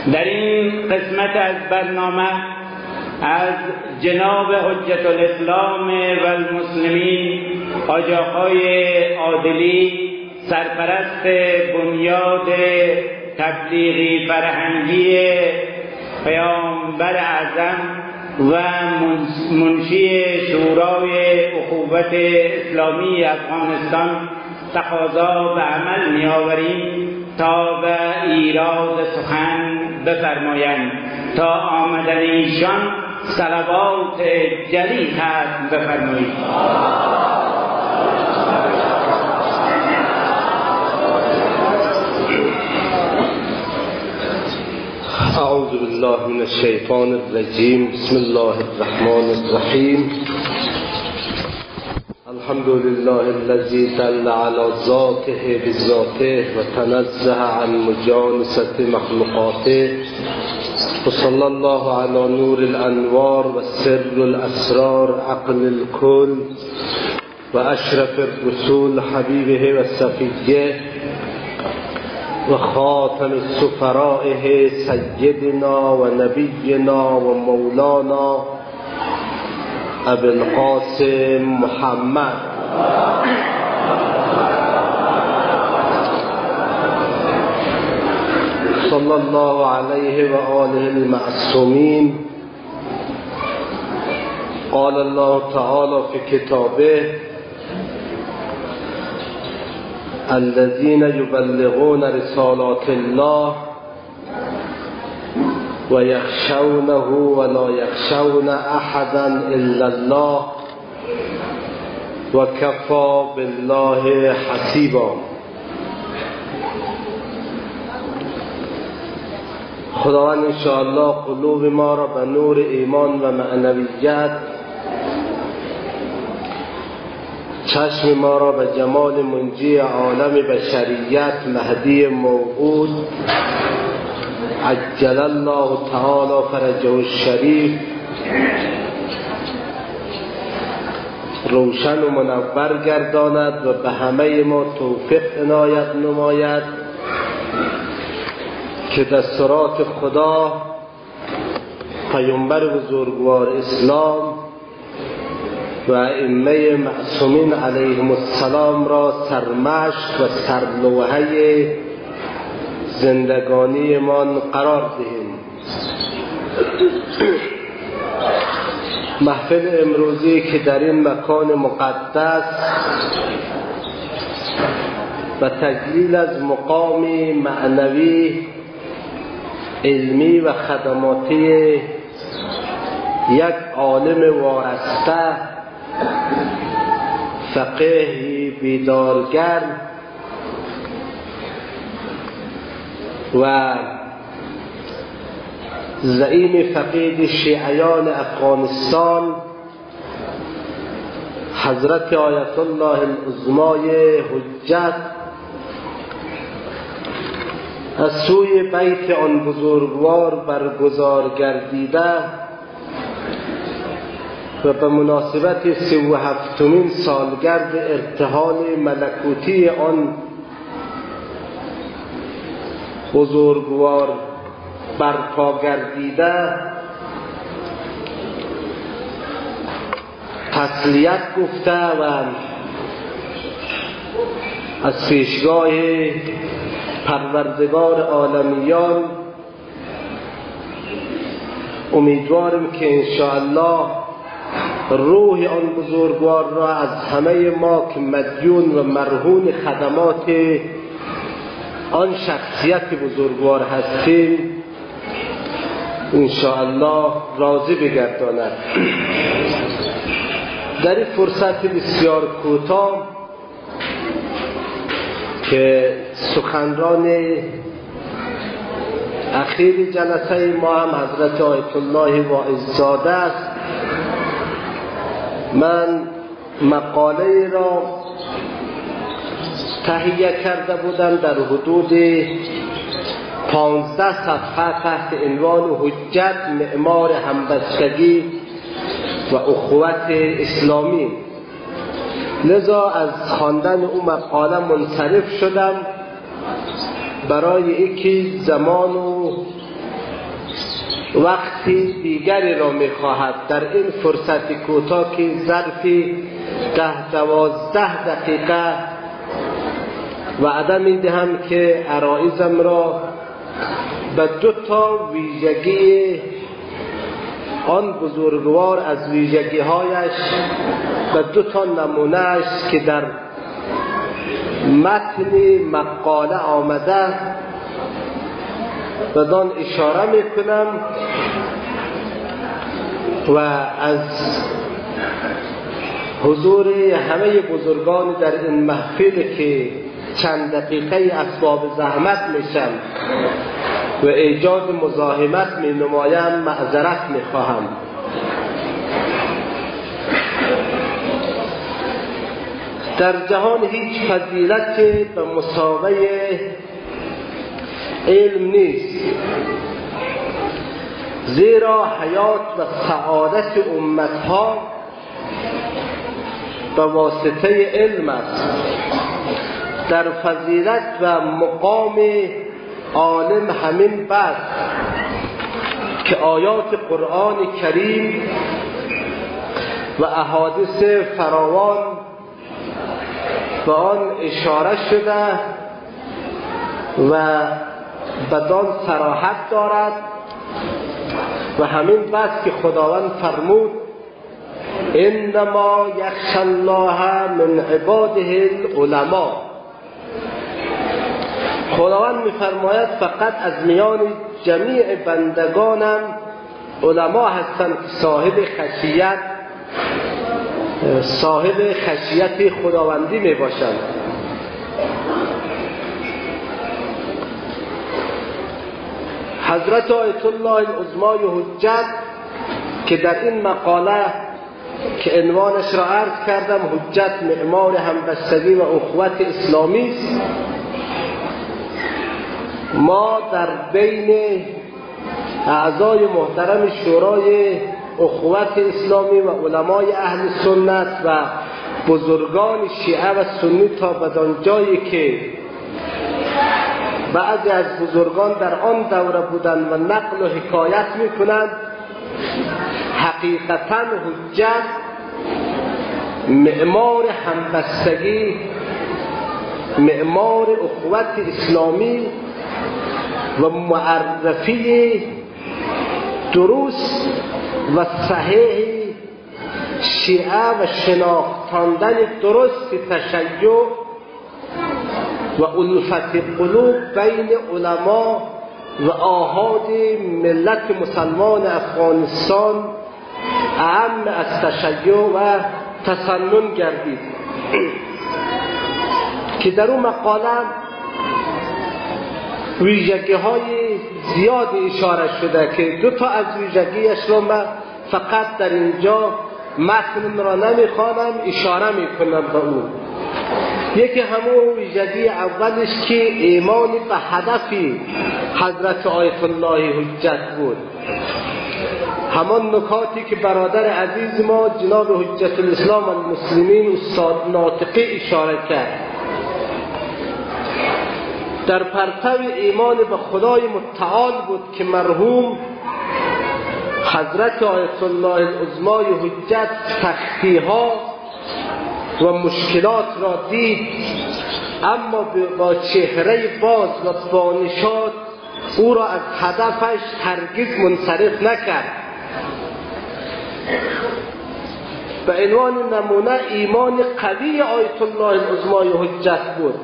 در این قسمت از برنامه از جناب حجت الاسلام و المسلمین حاجی آقای عادلی، سرپرست بنیاد تبلیغی فرهنگی پیامبر اعظم و منشی شورای اخوت اسلامی افغانستان، تقاضا به عمل می‌آوریم تا به ایراد سخن بفرمایند. تا آمدن ایشان صلوات جلی ختم بفرمایید. اعوذ بالله من الشیطان الرجیم. بسم الله الرحمن الرحیم. الحمد لله الذي دل على ذاته بذاته وتنزه عن مجانسة مخلوقاته، وصلى الله على نور الأنوار وسر الأسرار عقل الكل وأشرف الرسول حبيبه وصفيه وخاتم السفرائه سيدنا ونبينا ومولانا ابو القاسم محمد صلى الله عليه وآله المعصومين. قال الله تعالى في كتابه: الذين يبلغون رسالات الله ويخشونه ولا يخشون أحدا إلا الله وكفى بالله حسيبا. خداوند انشاءالله قلوب ما را به نور ایمان و معنویت، چشم ما را به جمال منجی عالم بشریت مهدی موعود عجل الله تعالی فرجه الشریف روشن و منور گرداند و به همه ما توفیق عنایت نماید که دستورات خدا، پیامبر بزرگوار اسلام و ائمه معصومین علیهم السلام را سرمشق و سرلوحه زندگانی من قرار دهیم. محفل امروزی که در این مکان مقدس و تجلیل از مقام معنوی، علمی و خدماتی یک عالم وارسته، فقیهی بیدارگر و زعیم فقید شیعیان افغانستان حضرت آیت الله العظمای حجت از سوی بیت آن بزرگوار برگزار گردیده و به مناسبت 37مین سالگرد ارتحال ملکوتی آن بزرگوار برپا گردیده تسلیت گفته و از پیشگاه پروردگار عالمیان امیدوارم که انشاءالله روح آن بزرگوار را از همه ما که مدیون و مرهون خدمات آن شخصیت بزرگوار هستیم انشاءالله راضی بگرداند. در این فرصت بسیار کوتاه که سخنران اخیر جلسه ما هم حضرت آیت الله واعظزاده است، من مقاله را تهیه کرده بودم در حدود 15 صفحه تحت عنوان حجت معمار همبستگی و اخوت اسلامی. لذا از خواندن او مقاله منصرف شدم برای اینکه زمان و وقتی دیگری را می‌خواهد در این فرصت کوتاه که ظرفی 10-12 دقیقه وعده می‌دهم که عرایضم را به 2 ویژگی آن بزرگوار از ویژگی‌هایش، به 2 نمونه‌اش که در متن مقاله آمده بدان اشاره میکنم و از حضور همه بزرگان در این محفل که چند دقیقه اسباب زحمت میشن و ایجاد مزاحمت می نمایم معذرت می خواهم. در جهان هیچ فضیلت به مساوی علم نیست، زیرا حیات و سعادت امتها به واسطه علم است. در فضیلت و مقام عالم همین بس که آیات قرآن کریم و احادیث فراوان به آن اشاره شده و بدان صراحت دارد و همین بس که خداوند فرمود انما یخشی الله من عباده العلماء. خداوند می‌فرماید فقط از میان جمیع بندگانم علما هستند که صاحب خشیت خداوندی میباشند. حضرت آیت الله العظمای حجت که در این مقاله که عنوانش را عرض کردم حجت معمار همبستگی و اخوت اسلامی است، ما در بین اعضای محترم شورای اخوت اسلامی و علمای اهل سنت و بزرگان شیعه و سنی تا بدان جایی که بعضی از بزرگان در آن دوره بودند و نقل و حکایت میکنند، حقیقتا حجت معمار همبستگی، معمار اخوت اسلامی و معرفی درست و صحیح شیعه و شناختاندن درست تشیع و الفت قلوب بین علما و آحاد ملت مسلمان افغانستان اهم از تشیع و تسنن گردید که در اون مقاله ویژگی های زیاد اشاره شده که 2 از ویژگیش را من فقط در اینجا متن را نمیخوانم، اشاره میکنم به اون. یکی همون ویژگی اولش که ایمان به هدفی حضرت آیت الله حجت بود، همان نکاتی که برادر عزیز ما جناب حجت الاسلام المسلمین استاد ناطقی اشاره کرد. در پرتو ایمان به خدای متعال بود که مرحوم حضرت آیت الله العظمای حجت سختی‌ها و مشکلات را دید، اما با چهره باز و با نشاط او را از هدفش هرگز منصرف نکرد. به عنوان نمونه ایمان قوی آیت الله العظمای حجت بود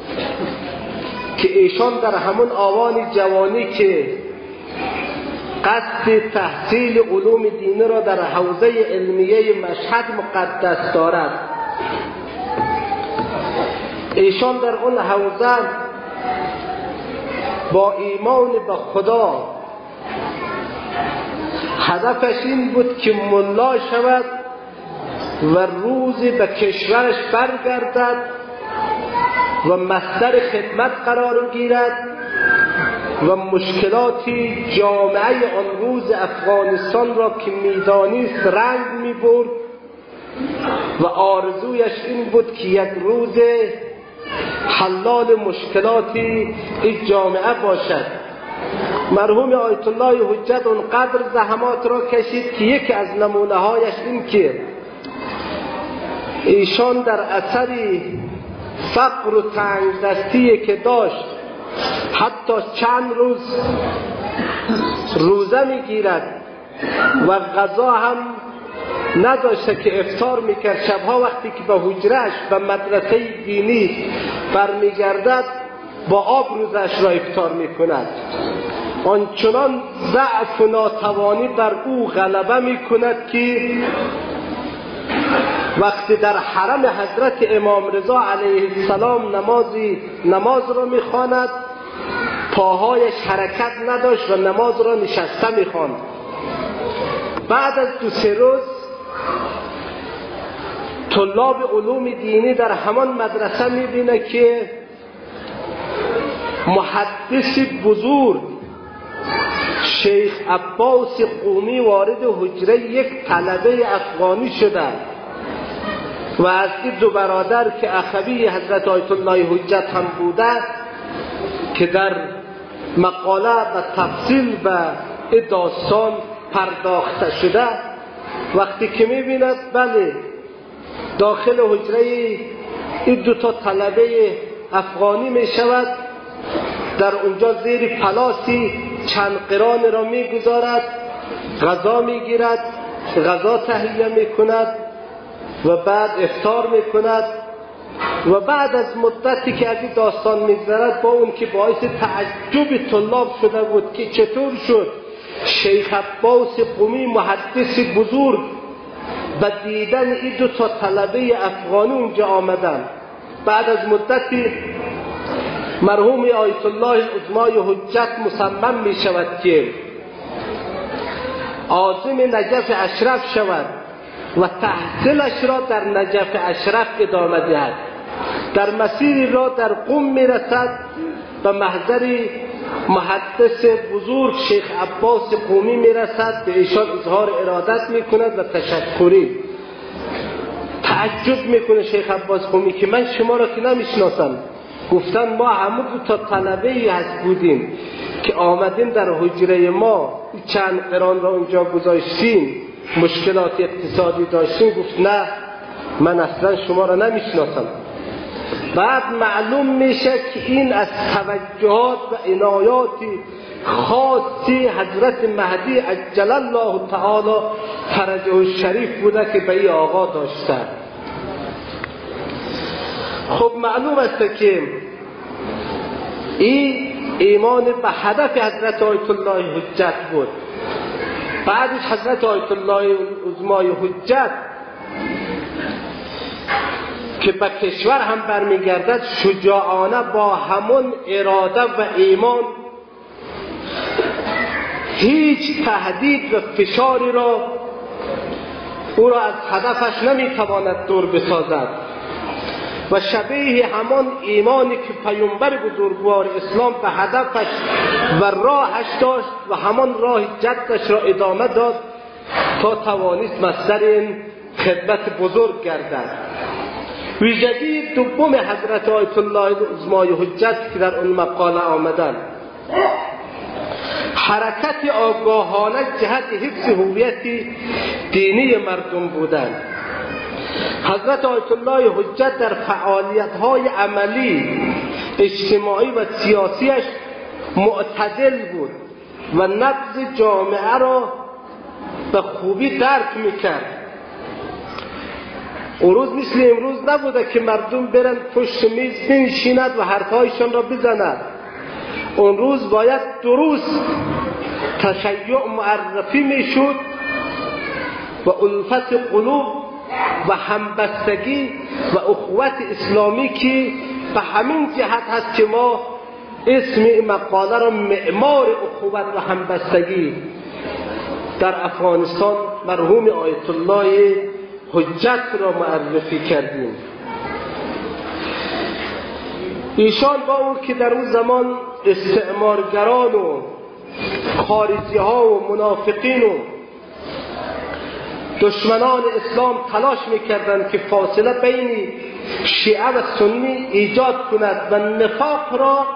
که ایشان در همون آوان جوانی که قصد تحصیل علوم دینی را در حوزه علمیه مشهد مقدس دارد، ایشان در اون حوزه با ایمان به خدا هدفش این بود که ملا شود و روزی به کشورش برگردد و مصدر خدمت قرار گیرد و مشکلات جامعه آن روز افغانستان را که میدانیست رنگ میبرد و آرزویش این بود که یک روز حلال مشکلات این جامعه باشد. مرحوم آیت الله حجت اونقدر زحمات را کشید که یکی از نمونه هایش این که ایشان در اثری فقر و تنگ دستی که داشت حتی چند روز روزه میگیرد و غذا هم نداشته که افطار میکرد. شبها وقتی که به حجرهش به مدرسه دینی برمیگردد با آب روزش را افطار میکند. آنچنان ضعف و ناتوانی بر او غلبه میکند که وقتی در حرم حضرت امام رضا علیه السلام نماز را میخواند پاهایش حرکت نداشت و نماز را نشسته میخواند. بعد از 2-3 روز طلاب علوم دینی در همان مدرسه میبینه که محدث بزرگ شیخ عباس قومی وارد حجره یک طلبه افغانی شده و از این 2 برادر که اخوی حضرت آیت الله حجت هم بوده که در مقاله و تفصیل به این داستان پرداخته شده، وقتی که میبیند بله داخل حجره این 2 طلبه افغانی میشود، در اونجا زیر پلاسی چند قران را میگذارد، غذا میگیرد، غذا تهیه میکند و بعد افطار میکند و بعد از مدتی که از این داستان میگذرد با اون که باعث تعجب طلاب شده بود که چطور شد شیخ عباس قومی محدث بزرگ به دیدن این 2 طلبه افغانی اونجا آمدن. بعد از مدتی مرحوم آیت الله العظمای حجت مصمم می شود که عازم نجف اشرف شود و تحصیلش را در نجف اشرف ادامه دهد. در مسیر را در قم می رسد به محضر محدث بزرگ شیخ عباس قومی می رسد، به ایشان اظهار ارادت می کند و تشکری. تعجب می کنه شیخ عباس قومی که من شما را که نمیشناسم. گفتن ما همون 2 طلبه‌ای هست بودیم که آمدیم در حجره ما چند قران را اونجا گذاشتیم، مشکلات اقتصادی داشتیم. گفت نه من اصلا شما را نمیشناسم. بعد معلوم میشه که این از توجهات و عنایات خاصی حضرت مهدی عجل الله تعالی فرجه الشریف بوده که به این آقا داشته. خب معلوم است که این ایمان به هدف حضرت آیت الله حجت بود. بعدش حضرت آیت الله العظمای حجت که به کشور هم برمیگردد شجاعانه با همون اراده و ایمان هیچ تهدید و فشاری را او را از هدفش نمیتواند دور بسازد و شبیه همان ایمانی که پیامبر بزرگوار اسلام به هدفش و راهش داشت و همان راه جدش را ادامه داد تا توانست مصدر این خدمت بزرگ گردد. ویژگی دوم حضرت آیت الله العظمای حجت که در اون مقاله آمدن حرکت آگاهانه جهت حفظ هویت دینی مردم بودند. حضرت آیت الله حجت در فعالیت‌های عملی اجتماعی و سیاسیش معتدل بود و نبض جامعه را به خوبی درک میکرد. اون روز مثل امروز نبوده که مردم برن پشت میز بنشیند و حرفایشان را بزنند. اون روز باید درست تشیع معرفی میشد و الفت قلوب و همبستگی و اخوت اسلامی که به همین جهت هست که ما اسم این مقاله را معمار اخوت و همبستگی در افغانستان مرحوم آیت الله حجت را معرفی کردیم. ایشان با اون که در اون زمان استعمارگران و خارجی ها و منافقین و دشمنان اسلام تلاش میکردند که فاصله بین شیعه و سنی ایجاد کند و نفاق را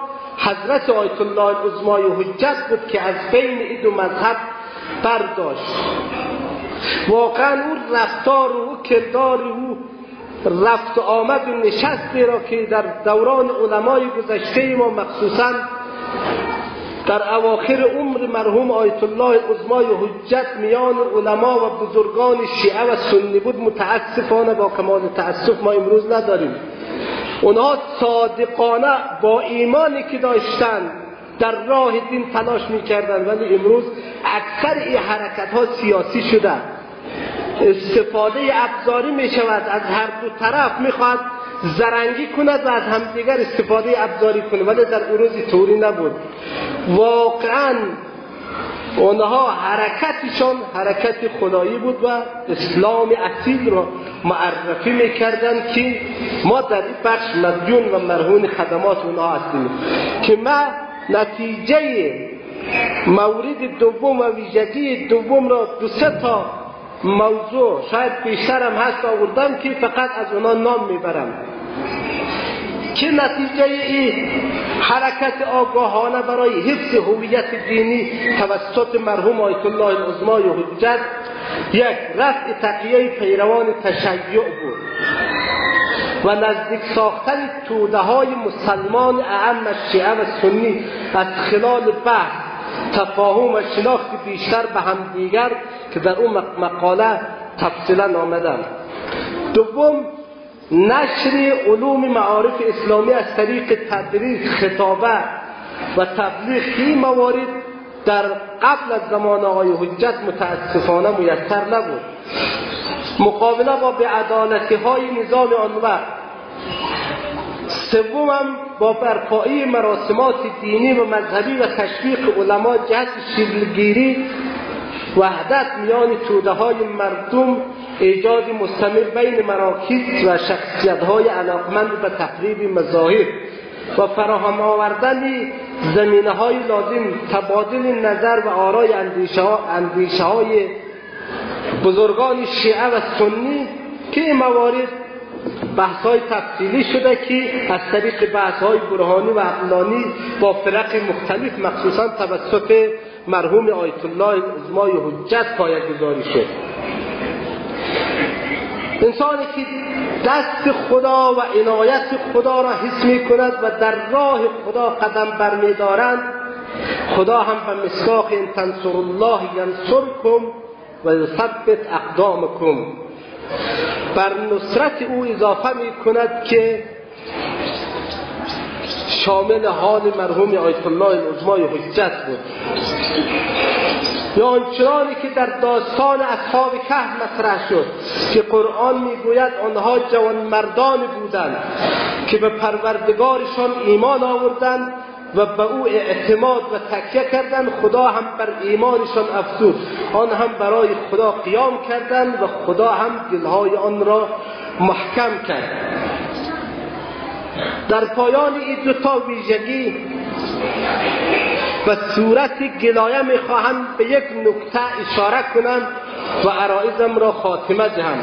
حضرت آیت الله العظمای حجت بود که از بین این دو مذهب برداشت. واقعا اون رفتار و کردار او رفت آمد و نشستی را که در دوران علمای گذشته ما مخصوصا در اواخر عمر مرحوم آیت الله العظمای حجت میان علما و بزرگان شیعه و سنی بود، متاسفانه با کمال تأسف ما امروز نداریم. اونها صادقانه با ایمانی که داشتن در راه دین تلاش میکردن، ولی امروز اکثر این حرکت ها سیاسی شده، استفاده ابزاری میشود، از هر دو طرف میخواد زرنگی کند و از همدیگر استفاده ابزاری کنه، ولی در اون روز طوری نبود. واقعا اونها حرکتشان حرکت خدایی بود و اسلام اصیل را معرفی میکردن که ما در این بخش مدیون و مرهون خدمات اونها هستیم. که ما نتیجه مورد دوم و ویژگی دوم را 2-3 تا موضوع شاید بیشتر هم هست آوردم که فقط از اونا نام میبرم که نتیجه این حرکت آگاهانه برای حفظ هویت دینی توسط مرحوم آیت الله العظمای حجت یک رفع تقیه پیروان تشیع بود و نزدیک ساختن توده های مسلمان اعم شیعه و سنی از خلال بحث، تفاهم و شناخت بیشتر به هم دیگر که در اون مقاله تفصیلا آمدم. دوم، نشر علوم معارف اسلامی از طریق تدریس، خطابه و تبلیغ این موارد در قبل از زمان آقای حجت متاسفانه میسر نبود. مقابله با بی‌عدالتی های نظام آن وقت. سوم، با برپایی مراسمات دینی و مذهبی و تشویق علما جهت شکلگیری وحدت میان توده های مردم، ایجاد مستمر بین مراکز و شخصیت های علاقمند به تقریب مذاهب و فراهم آوردن زمینه های لازم، تبادل نظر و آرای اندیشه های بزرگان شیعه و سنی که این موارد بحث های تفصیلی شده که از طریق بحث های برهانی و عقلانی با فرق مختلف مخصوصا توسط مرحوم آیت الله العظمای حجت پایه‌گذاری شد. انسانی که دست خدا و عنایت خدا را حس می کند و در راه خدا قدم برمی دارند، خدا هم به مصداق ان تنصروا الله ینصرکم و یثبت اقدامکم بر نصرت او اضافه می کند که شامل حال مرحوم آیت الله العظمای حجت بود. یا آنچنانی که در داستان اصحاب کهف مطرح شد که قرآن میگوید آنها جوانمردان بودند که به پروردگارشان ایمان آوردند و به او اعتماد و تکیه کردند، خدا هم بر ایمانشان افزود، آن هم برای خدا قیام کردند و خدا هم دلهای آن را محکم کرد. در پایان این 2 تا ویژگی و صورت گلایه میخواهم به یک نکته اشاره کنم و عرایضم را خاتمه دهم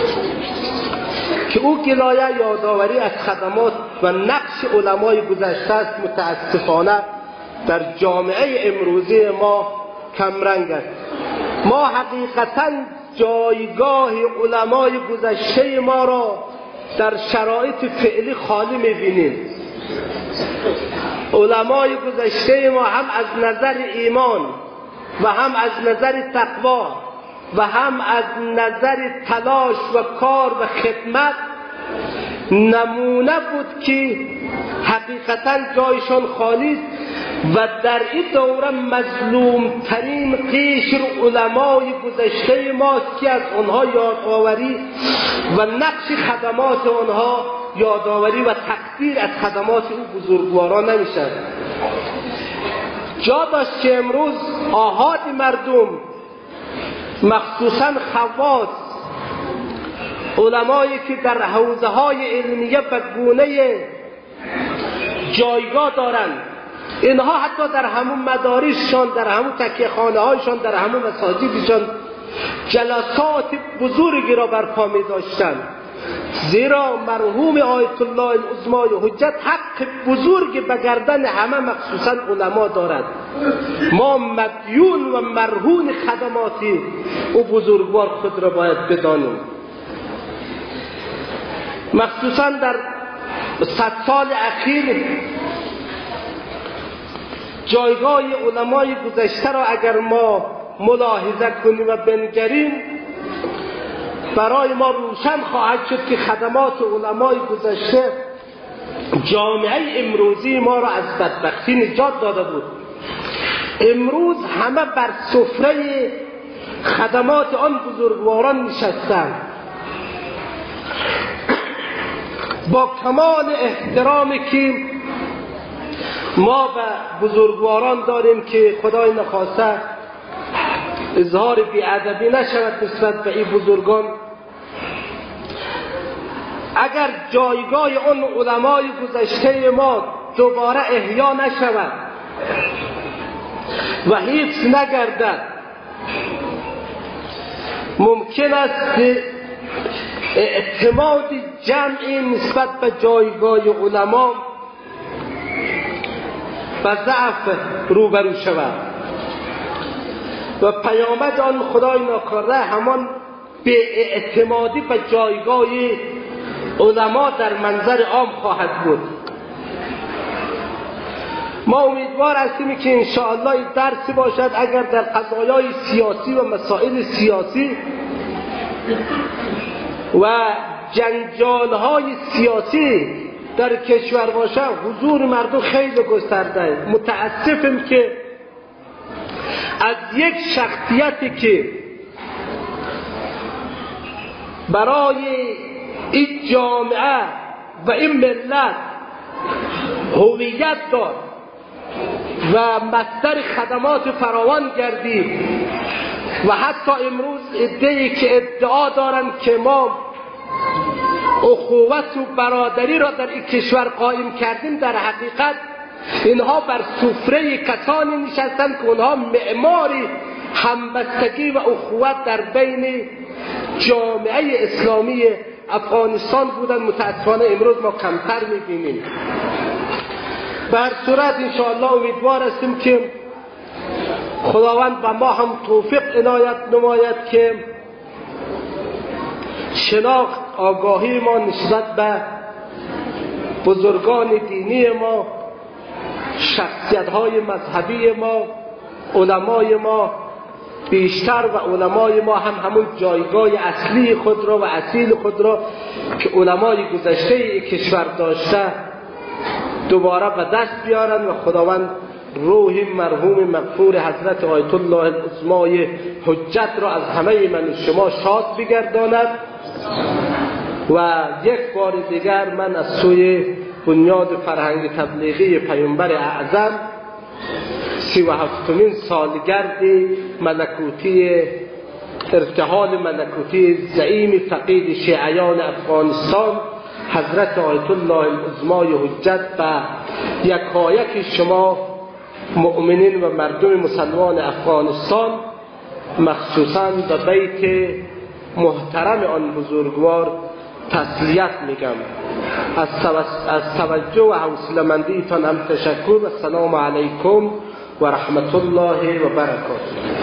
که او گلایه یادآوری از خدمات و نقش علمای گذشته است. متاسفانه در جامعه امروزی ما کمرنگ است. ما حقیقتا جایگاه علمای گذشته ما را در شرایط فعلی خالی میبینیم. علمای گذشته ما هم از نظر ایمان و هم از نظر تقوا و هم از نظر تلاش و کار و خدمت نمونه بود که حقیقتا جایشان خالی است و در این دوره مظلوم ترین قشر علمای گذشته ماست که از آنها یادآوری و نقش خدمات آنها یادآوری و تقدیر از خدمات او بزرگواران نمیشد. جا داشت که امروز آحاد مردم مخصوصا خواص، علمایی که در حوزه های علمیه به گونه جایگاه دارند، اینها حتی در همون مدارسشان، در همون تکیه خانه هایشان، در همون مساجدشان جلسات بزرگی را برپا می داشتند زیرا مرحوم آیت الله العظمای حجت حق بزرگ به گردن همه مخصوصا علما دارد. ما مدیون و مرهون خدماتی او بزرگوار خود را باید بدانیم. مخصوصا در 100 سال اخیر جایگاه علمای گذشته را اگر ما ملاحظه کنیم و بنگریم، برای ما روشن خواهد شد که خدمات علمای گذشته جامعه امروزی ما را از بدبختی نجات داده بود. امروز همه بر سفره خدمات آن بزرگواران نشستند. با کمال احترامی که ما به بزرگواران داریم که خدای نخواسته اظهار بی‌ادبی نشود نسبت به این بزرگان، اگر جایگاه آن علمای گذشته ما دوباره احیا نشود و حفظ نگردد، ممکن است که اعتماد جمعی نسبت به جایگاه علما و ضعف روبرو شود و پیامد آن خدای ناکرده همان به اعتمادی به جایگاه علما در منظر عام خواهد بود. ما امیدوار هستیم که انشاءالله این درسی باشد اگر در قضایای سیاسی و مسائل سیاسی و جنجال‌های سیاسی در کشور باشه، حضور مردم خیلی گسترده. متاسفم که از یک شخصیتی که برای این جامعه و این ملت هویت داد و مصدر خدمات فراوان گردید و حتی امروز عده‌ای که ادعا دارند که ما اخوت و برادری را در این کشور قائم کردیم، در حقیقت اینها بر سفره کسانی نشستند که اونها معماری همبستگی و اخوت در بین جامعه اسلامی افغانستان بودند. متاسفانه امروز ما کمتر می‌بینیم. به هر صورت انشاءالله امیدوار هستیم که خداوند به ما هم توفیق عنایت نماید که شناخت آگاهی ما نسبت به بزرگان دینی ما، شخصیت‌های مذهبی ما، علمای ما بیشتر و علمای ما هم همون جایگاه اصلی خود را و اصیل خود را که علمای گذشته کشور داشته دوباره به دست بیارن و خداوند روح مرحوم مغفور حضرت آیت الله العظمای حجت را از همه من و شما شاد بگرداند. و یک بار دیگر من از سوی بنیاد فرهنگ تبلیغی پیامبر اعظم 37مین سالگرد ملکوتی ارتحال ملکوتی زعیم فقید شیعیان افغانستان حضرت آیت الله العظمای حجت به یکایک شما مؤمنین و مردم مسلمان افغانستان، مخصوصاً به بیت محترم آن بزرگوار تسلیت میگم. از توجه و حوصله‌مندیتان هم تشکر و السلام علیکم و رحمت الله و برکاته.